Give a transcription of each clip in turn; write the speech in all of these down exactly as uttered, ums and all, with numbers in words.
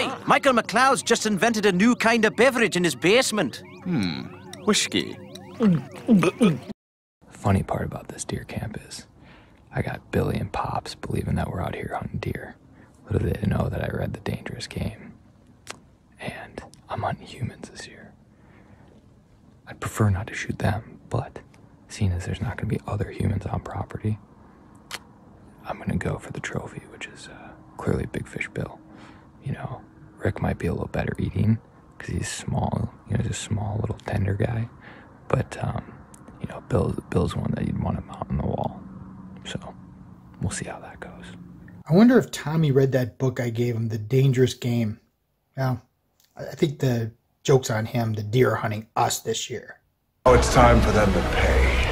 Oi! Michael McLeod's just invented a new kind of beverage in his basement. Hmm. Whiskey. Funny part about this deer camp is I got Billy and Pops believing that we're out here hunting deer. Little did they know that I read The Dangerous Game. And I'm hunting humans this year. I'd prefer not to shoot them, but seeing as there's not going to be other humans on property, I'm going to go for the trophy, which is uh, clearly Big Fish Bill. You know, Rick might be a little better eating because he's small, you know, he's a small little tender guy. But, um, you know, Bill, Bill's one that you'd want to mount on the wall. So we'll see how that goes. I wonder if Tommy read that book I gave him, The Dangerous Game. Well, I think the joke's on him. The deer are hunting us this year. Oh, it's time for them to pay.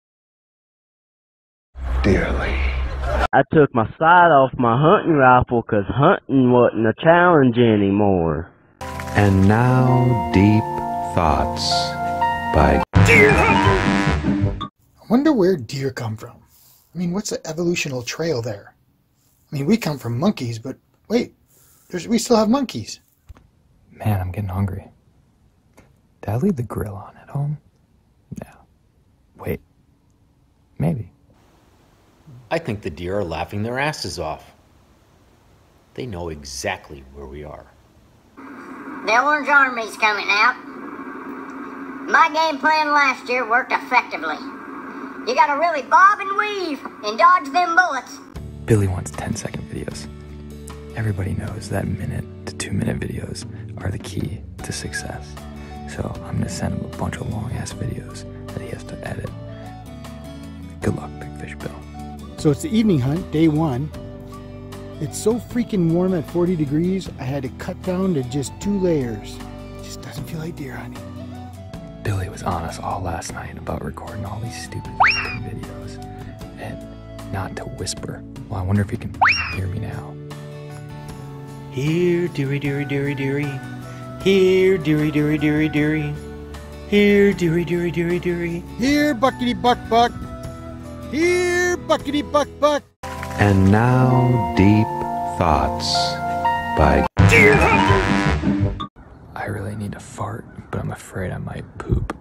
Dearly. I took my sight off my hunting rifle because hunting wasn't a challenge anymore. And now, Deep Thoughts by Deer Hunter. I wonder where deer come from. I mean, what's the evolutional trail there? I mean, we come from monkeys, but wait, there's, we still have monkeys. Man, I'm getting hungry. Did I leave the grill on at home? No. Wait. Maybe. I think the deer are laughing their asses off. They know exactly where we are. The Orange Army's coming out. My game plan last year worked effectively. You gotta really bob and weave and dodge them bullets. Billy wants ten second videos. Everybody knows that minute to two minute videos are the key to success. So I'm gonna send him a bunch of long ass videos that he has to edit. Good luck, Big Fish Bill. So it's the evening hunt, day one. It's so freaking warm at forty degrees, I had to cut down to just two layers. It just doesn't feel like deer hunting. Billy was on us all last night about recording all these stupid videos and not to whisper. Well, I wonder if he can hear me now. Here, dearie, dearie, dearie, dearie. Here, dearie, dearie, dearie, dearie. Here, dearie, dearie, dearie, dearie. Here, buckety buck buck. Here, buckety buck buck. And now, Deep Thoughts by Deer Hunter. I really need to fart, but I'm afraid I might poop.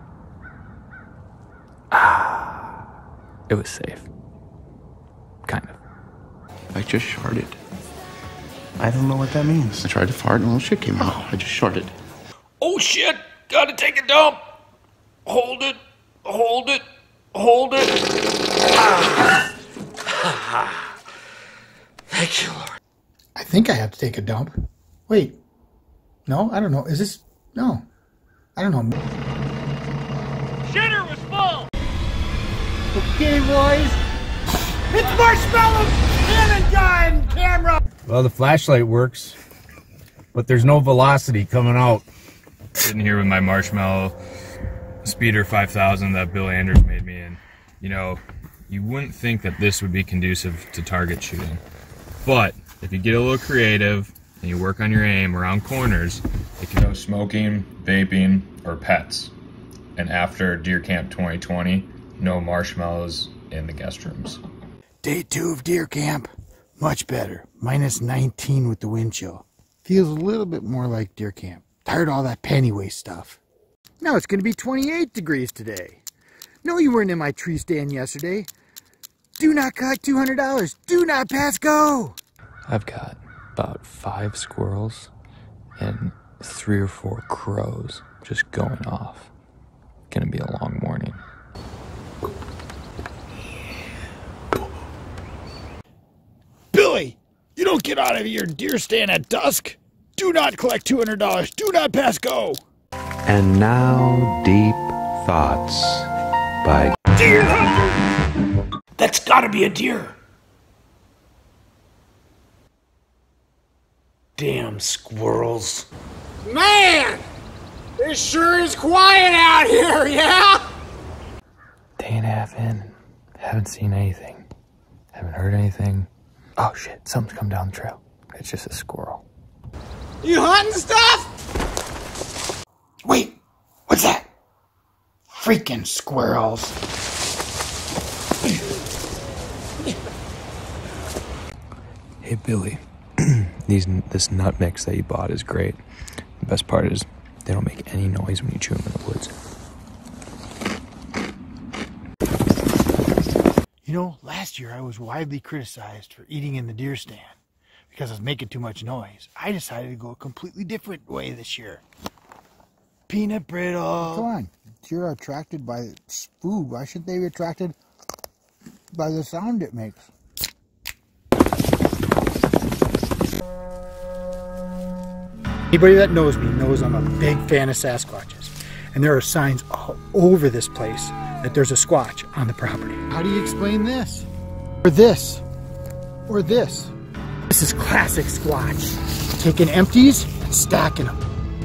Ah, it was safe. Kind of. I just sharted. I don't know what that means. I tried to fart and a little shit came out. I just sharted. Oh shit! Gotta take a dump! Hold it, hold it, hold it. Ah. Thank you, Lord. I think I have to take a dump. Wait. No, I don't know. Is this... No. I don't know. Shitter was full! Okay, boys. It's Marshmallow Cannon Gun Camera! Well, the flashlight works, but there's no velocity coming out. Sitting here with my Marshmallow Speeder five thousand that Bill Anders made me in. You know, you wouldn't think that this would be conducive to target shooting. But if you get a little creative and you work on your aim around corners, it can go smoking, vaping, or pets. And after Deer Camp twenty twenty, no marshmallows in the guest rooms. Day two of deer camp. Much better. minus nineteen with the wind chill. Feels a little bit more like deer camp. Tired of all that panty waste stuff. Now it's going to be twenty-eight degrees today. No, you weren't in my tree stand yesterday. Do not collect two hundred dollars. Do not pass go. I've got about five squirrels and three or four crows just going off. Gonna be a long morning. Billy, you don't get out of your deer stand at dusk. Do not collect two hundred dollars. Do not pass go. And now, Deep Thoughts by Deer Hunter. That's gotta be a deer. Damn squirrels. Man! It sure is quiet out here, yeah? Day and a half in. Haven't seen anything. Haven't heard anything. Oh shit, something's come down the trail. It's just a squirrel. You hunting stuff? Wait, what's that? Freaking squirrels. Hey Billy, These this nut mix that you bought is great. The best part is they don't make any noise when you chew them in the woods. You know, last year I was widely criticized for eating in the deer stand because I was making too much noise. I decided to go a completely different way this year. Peanut brittle. Come on. Deer are attracted by food. Why should they be attracted by the sound it makes? Anybody that knows me knows I'm a big fan of Sasquatches. And there are signs all over this place that there's a Squatch on the property. How do you explain this? Or this? Or this? This is classic Squatch. Taking empties and stacking them.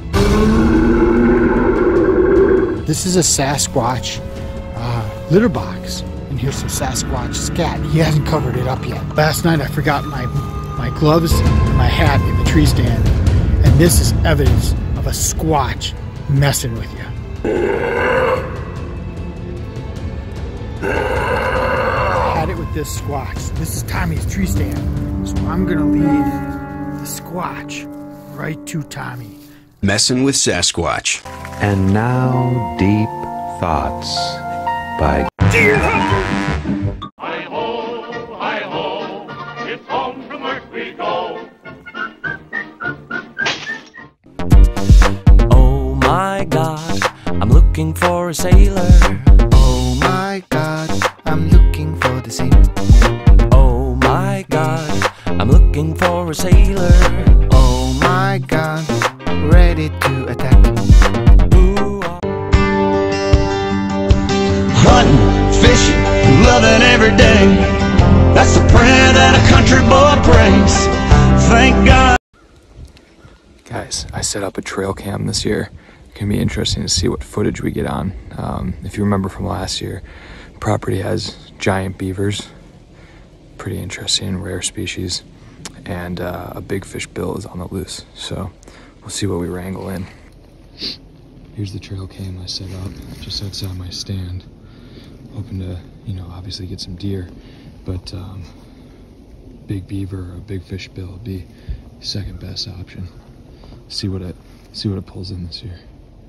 This is a Sasquatch uh, litter box. And here's some Sasquatch scat. He hasn't covered it up yet. Last night I forgot my, my gloves and my hat in the tree stand. And this is evidence of a Squatch messing with you. I had it with this Squatch. This is Tommy's tree stand. So I'm gonna leave the Squatch right to Tommy. Messing with Sasquatch. And now, Deep Thoughts by Deer Hunter! Hi-ho, hi-ho, it's home from work we go. Oh my God, I'm looking for a sailor. Oh my God, I'm looking for the sailor. Oh my God, I'm looking for a sailor. Oh my God, ready to attack. Hunting, fishing, loving every day. That's the prayer that a country boy prays. Thank God. Guys, I set up a trail cam this year. It's gonna be interesting to see what footage we get on. Um, if you remember from last year, property has giant beavers, pretty interesting, rare species, and uh, a big fish bill is on the loose. So we'll see what we wrangle in. Here's the trail cam I set up just outside my stand. Hoping to, you know, obviously get some deer, but um, big beaver or a big fish bill would be second best option. See what it, see what it pulls in this year.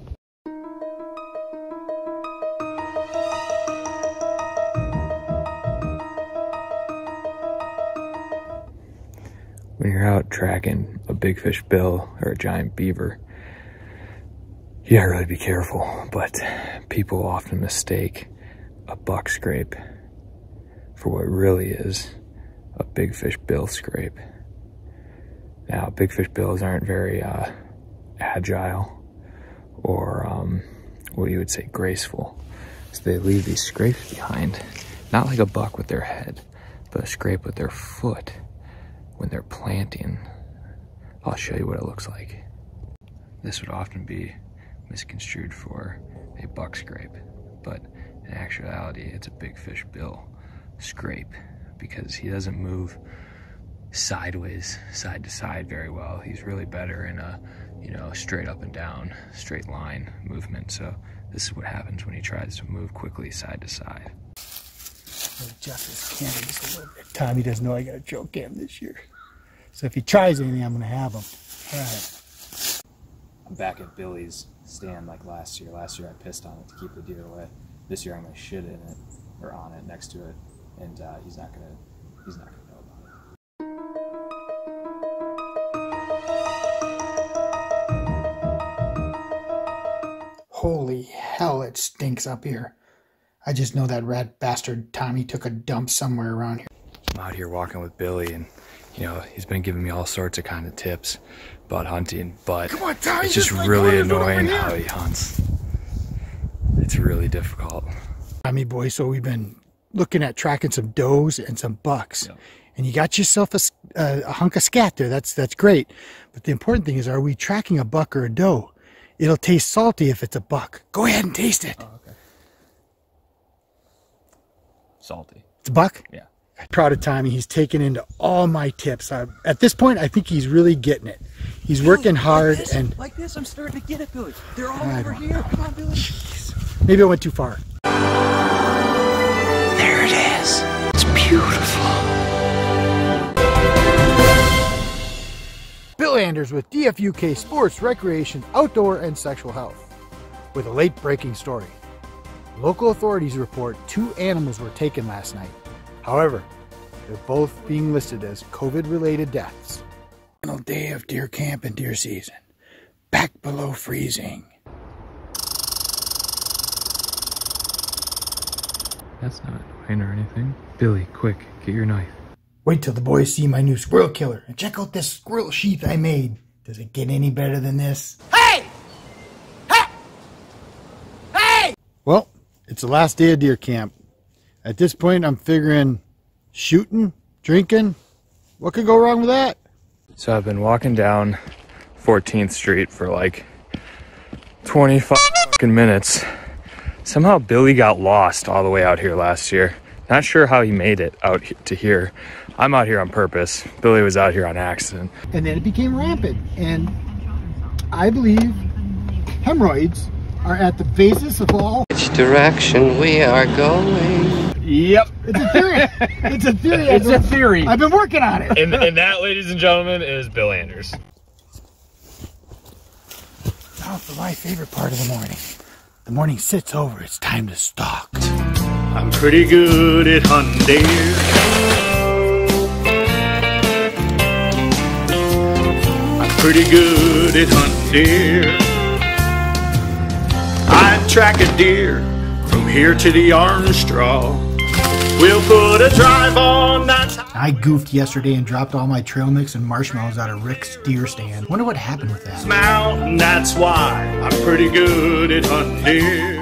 When you're out tracking a big fish bill or a giant beaver, you gotta really be careful, but people often mistake a buck scrape for what really is a big fish bill scrape. Now, big fish bills aren't very uh, agile or um, what you would say graceful. So they leave these scrapes behind, not like a buck with their head, but a scrape with their foot when they're planting. I'll show you what it looks like. This would often be misconstrued for a buck scrape, but in actuality, it's a big fish bill scrape because he doesn't move sideways, side to side very well. He's really better in a, you know, straight up and down, straight line movement. So this is what happens when he tries to move quickly side to side. Adjust this camera just a little bit. Tommy doesn't know I got a trail cam this year. So if he tries anything, I'm gonna have him. All right. I'm back at Billy's stand like last year. Last year I pissed on it to keep the deer away. This year I'm gonna shit in it, or on it, next to it, and uh, he's not gonna, he's not gonna know about it. Holy hell, it stinks up here. I just know that rat bastard Tommy took a dump somewhere around here. I'm out here walking with Billy, and you know, he's been giving me all sorts of kind of tips about hunting, but Come on, Tommy, it's just like really over annoying here. how he hunts. It's really difficult. Tommy boy, so we've been looking at tracking some does and some bucks. Yeah. And you got yourself a, a, a hunk of scat there. That's that's great. But the important thing is, are we tracking a buck or a doe? It'll taste salty if it's a buck. Go ahead and taste it. Oh, okay. Salty. It's a buck? Yeah. I'm proud of Tommy. He's taken into all my tips. Uh, at this point, I think he's really getting it. He's working hard. Like this, and like this, I'm starting to get it, Billy. They're all I over don't here. Come on, Billy. Jeez. Maybe I went too far. There it is. It's beautiful. Bill Anders with D F U K Sports, Recreation, Outdoor, and Sexual Health with a late breaking story. Local authorities report two animals were taken last night. However, they're both being listed as COVID-related deaths. Final day of deer camp and deer season. Back below freezing. That's not annoying or anything. Billy, quick, get your knife. Wait till the boys see my new squirrel killer and check out this squirrel sheath I made. Does it get any better than this? Hey! Hey! Hey! Well, it's the last day of deer camp. At this point, I'm figuring shooting, drinking, what could go wrong with that? So I've been walking down fourteenth street for like twenty-five fucking minutes. Somehow Billy got lost all the way out here last year. Not sure how he made it out to here. I'm out here on purpose. Billy was out here on accident. And then it became rampant. And I believe hemorrhoids are at the basis of all. Which direction we are going? Yep. It's a theory. It's a theory. It's a theory. I've been working on it. And, and that, ladies and gentlemen, is Bill Anders. Now for my favorite part of the morning. The morning sits over. It's time to stalk. I'm pretty good at hunting deer. I'm pretty good at hunting deer. I track a deer from here to the orange straw. We'll put a drive on that. I goofed yesterday and dropped all my trail mix and marshmallows out of Rick's deer stand. Wonder what happened with that. Mountain, that's why I'm pretty good at hunting deer.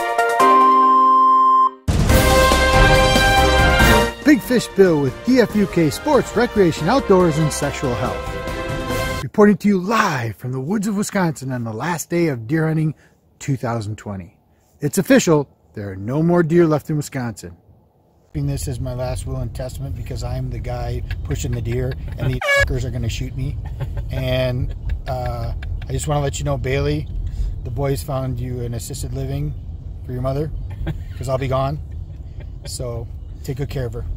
Big Fish Bill with D F U K Sports, Recreation, Outdoors, and Sexual Health. Reporting to you live from the woods of Wisconsin on the last day of deer hunting two thousand twenty. It's official, there are no more deer left in Wisconsin. This is my last will and testament because I'm the guy pushing the deer and these fuckers are going to shoot me. And uh, I just want to let you know, Bailey, the boys found you an assisted living for your mother because I'll be gone. So take good care of her.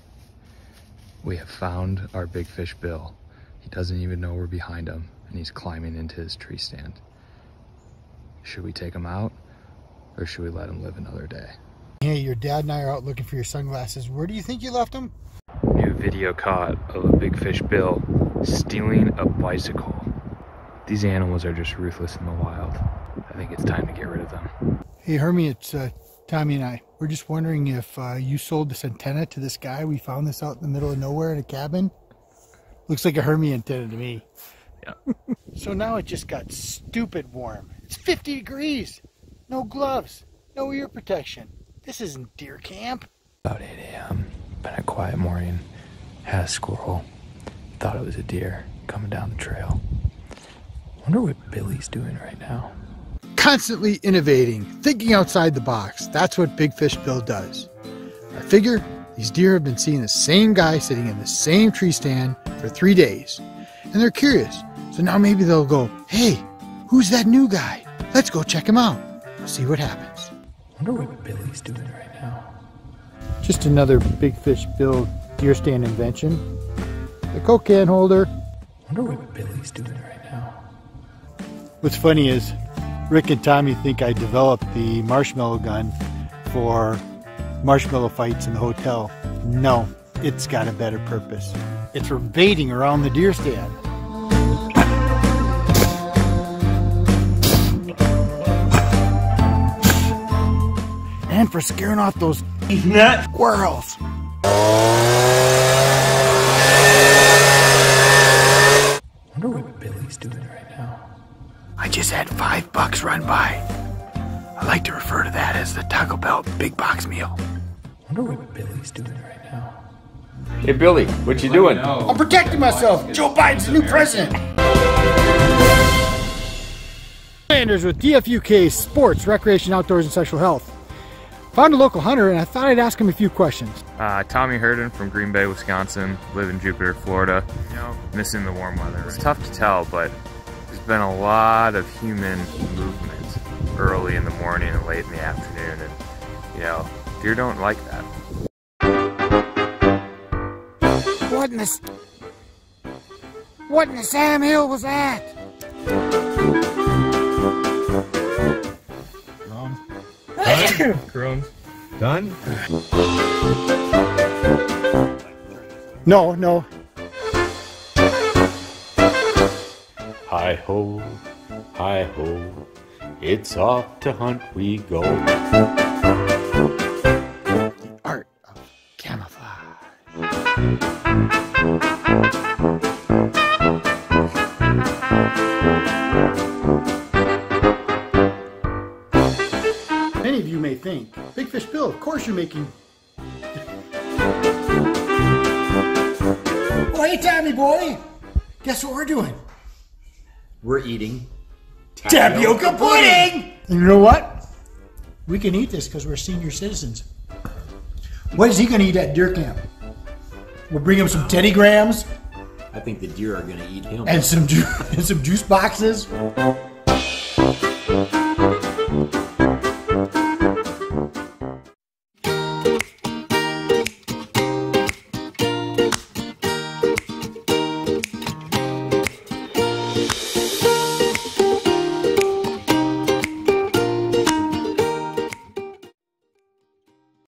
We have found our Big Fish Bill. He doesn't even know we're behind him, and he's climbing into his tree stand. Should we take him out, or should we let him live another day? Hey, your dad and I are out looking for your sunglasses. Where do you think you left them? New video caught of a Big Fish Bill stealing a bicycle. These animals are just ruthless in the wild. I think it's time to get rid of them. Hey, Hermie, it's uh, Tommy and I. We're just wondering if uh, you sold this antenna to this guy. We found this out in the middle of nowhere in a cabin. Looks like a Hermie antenna to me. Yeah. So now it just got stupid warm. It's fifty degrees. No gloves. No ear protection. This isn't deer camp. About eight A M Been a quiet morning. Had a squirrel. Thought it was a deer coming down the trail. Wonder what Billy's doing right now. Constantly innovating, thinking outside the box. That's what Big Fish Bill does. I figure these deer have been seeing the same guy sitting in the same tree stand for three days. And they're curious. So now maybe they'll go, hey, who's that new guy? Let's go check him out. See what happens. Wonder what Billy's doing right now. Just another Big Fish Bill deer stand invention. The Coke can holder. Wonder what Billy's doing right now. What's funny is Rick and Tommy think I developed the marshmallow gun for marshmallow fights in the hotel. No, it's got a better purpose. It's for baiting around the deer stand. And for scaring off those squirrels. Wonder what Billy's doing right now. I just had five bucks run by. I like to refer to that as the Taco Bell big box meal. Wonder what Billy's doing right now. Hey Billy, what you doing? I'm protecting myself. Joe Biden's the new president. Anders with D F U K Sports, Recreation, Outdoors, and Sexual Health. Found a local hunter and I thought I'd ask him a few questions. Uh, Tommy Herden from Green Bay, Wisconsin. Live in Jupiter, Florida. You know, missing the warm weather. It's tough to tell, but there's been a lot of human movement early in the morning and late in the afternoon, and you know, deer don't like that. What in this? What in the Sam Hill was that? Done? Crones. Done? No, no. Hi ho, hi ho, it's off to hunt we go. Art of camouflage. Many of you may think, Big Fish Bill, of course you're making... Oh, hey, Tommy boy! Guess what we're doing? We're eating Tapioca pudding! And you know what? We can eat this because we're senior citizens. What is he going to eat at deer camp? We'll bring him some Teddy Grahams. I think the deer are going to eat him. And some, ju and some juice boxes.